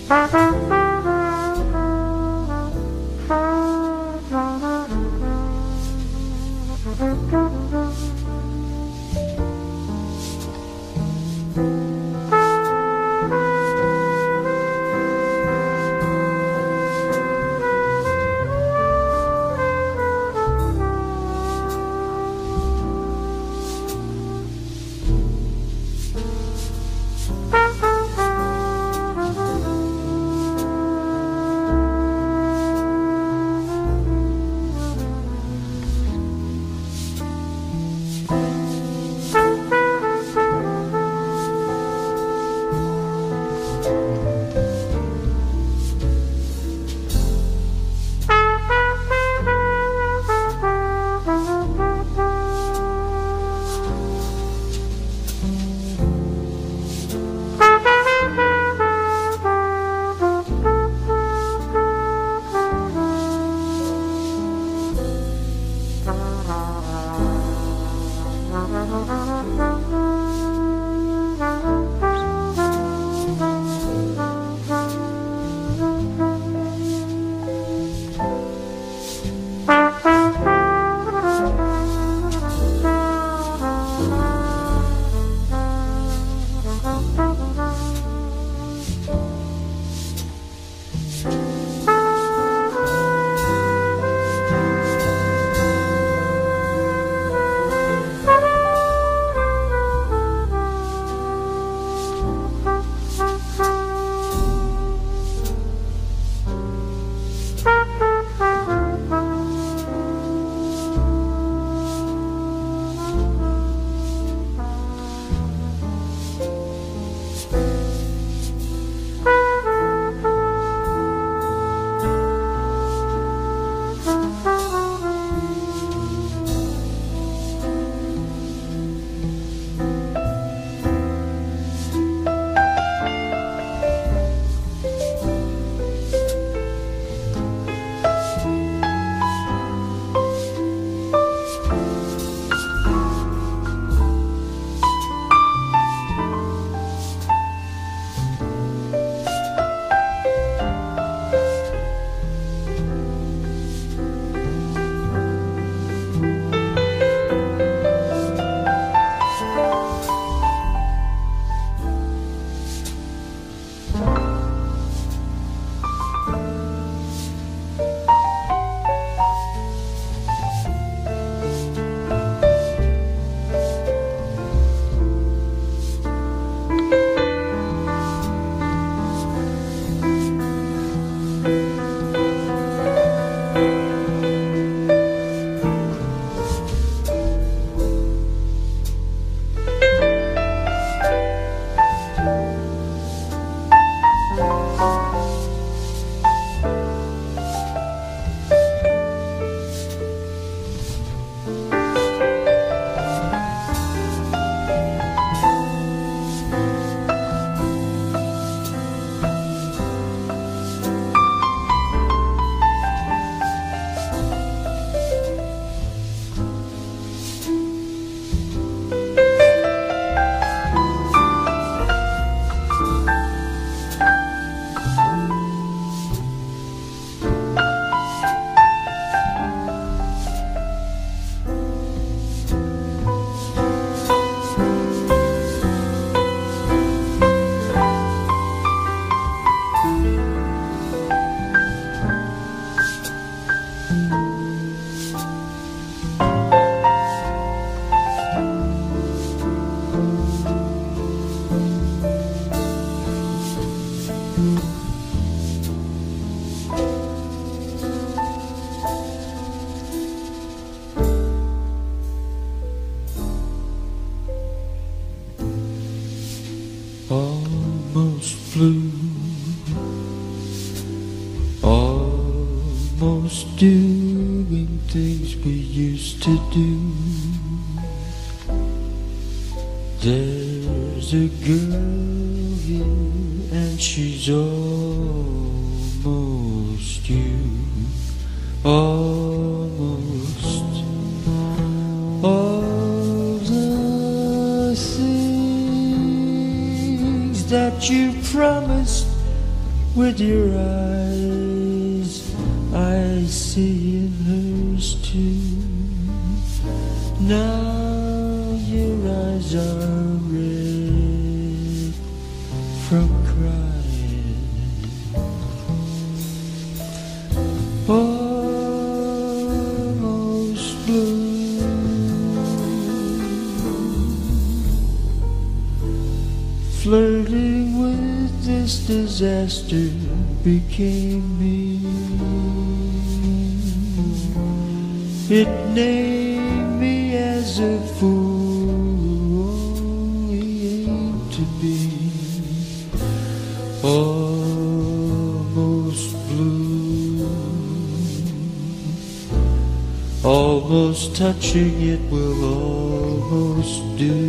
Almost flew, almost doing things we used to do. There's a girl here and she's almost you. Almost all the things that you promised with your eyes, I see in hers too. Now your eyes are red from crying, almost blue, flirting with this disaster became me. It named me as a fool only aimed to be, almost blue, almost touching it will almost do.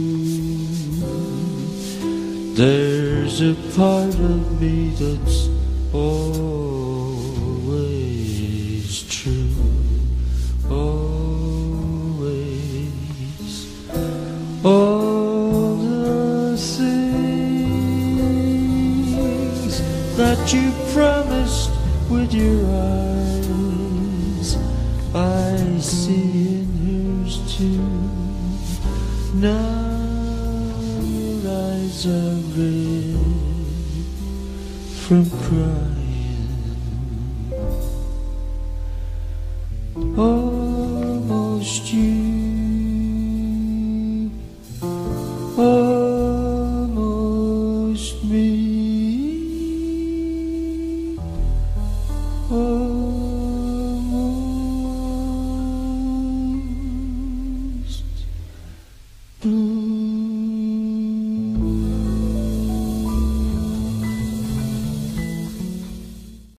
There's a part of me that's always true, always. All the things that you promised with your eyes, I see in hers too. Now your eyes are red from crying, almost you.